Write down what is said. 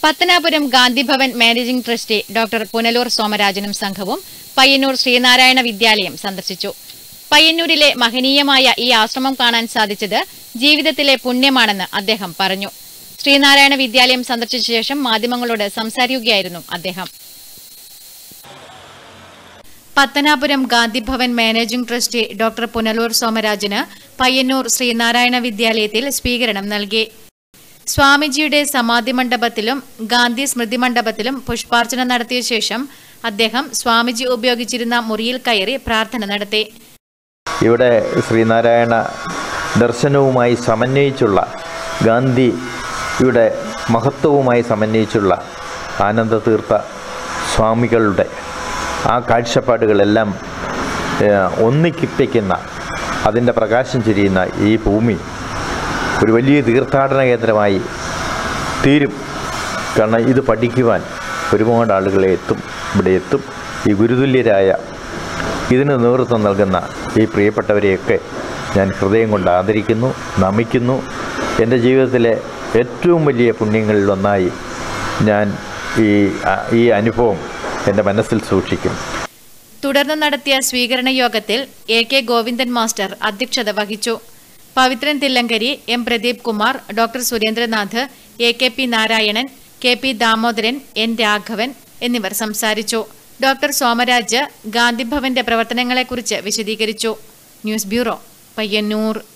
Pathanapuram Gandhibhavan managing trustee doctor Punalur സോമരാജനും സംഘവും പയ്യന്നൂർ ശ്രീനാരായണ വിദ്യാലയം സന്ദർശിച്ചു. പയ്യന്നൂരിലെ മഹനീയമായ ഈ ആശ്രമം കാണാൻ സാധിച്ചത് ജീവിതത്തിലെ പുണ്യമാണെന്ന് അദ്ദേഹം പറഞ്ഞു. ശ്രീനാരായണ വിദ്യാലയം സന്ദർശിച്ച ശേഷം മാധ്യമങ്ങളോട് സംസാരിക്കുകയായിരുന്നു അദ്ദേഹം. Pathanapuram Gandhibhavan managing trustee doctor Punalur സോമരാജന് പയ്യന്നൂർ ശ്രീനാരായണ വിദ്യാലയത്തിൽ സ്വീകരണം നൽകി. സ്വാമിജിയുടെ സമാധി മണ്ഡപത്തിലും ഗാന്ധി സ്മൃതി മണ്ഡപത്തിലും പുഷ്പാർച്ചന നടത്തിയ ശേഷം അദ്ദേഹം സ്വാമിജി ഉപയോഗിച്ചിരുന്ന മുറിയിൽ കയറി പ്രാർത്ഥന നടത്തി. ഇവിടെ ശ്രീനാരായണ ദർശനവുമായി സമന്വയിച്ചുള്ള ഗാന്ധിയുടെ മഹത്വവുമായി സമന്വയിച്ചുള്ള ആനന്ദതീർത്ഥ സ്വാമികളുടെ ആ കാഴ്ചപ്പാടുകളെല്ലാം ഒന്നിക്കിപ്പിക്കുന്ന അതിൻ്റെ പ്രകാശം ചൊരിയുന്ന ഈ ഭൂമി ഒരു വലിയ തീർത്ഥാടന കേന്ദ്രമായി തീരും. കാരണം ഇത് പഠിക്കുവാൻ ഒരുപാട് ആളുകളെ ഇവിടെ എത്തും. ഈ ഗുരുതുല്യരായ ഇതിന് നേതൃത്വം നൽകുന്ന ഈ പ്രിയപ്പെട്ടവരെയൊക്കെ ഞാൻ ഹൃദയം കൊണ്ട് ആദരിക്കുന്നു, നമിക്കുന്നു. എൻ്റെ ജീവിതത്തിലെ ഏറ്റവും വലിയ പുണ്യങ്ങളിലൊന്നായി ഞാൻ ഈ അനുഭവം എൻ്റെ മനസ്സിൽ സൂക്ഷിക്കും. തുടർന്ന് നടത്തിയ സ്വീകരണ യോഗത്തിൽ AK ഗോവിന്ദൻ മാസ്റ്റർ അധ്യക്ഷത വഹിച്ചു. Pavithran Thillankeri, M Pradeep Kumar, doctor Surendranath, AKP Narayanan, KP Damodaran, N Raghavan എന്നിവർ സംസാരിച്ചു. ഡോക്ടർ സോമരാജ് ഗാന്ധിഭവന്റെ പ്രവർത്തനങ്ങളെക്കുറിച്ച് വിശദീകരിച്ചു. News bureau, Payyanur.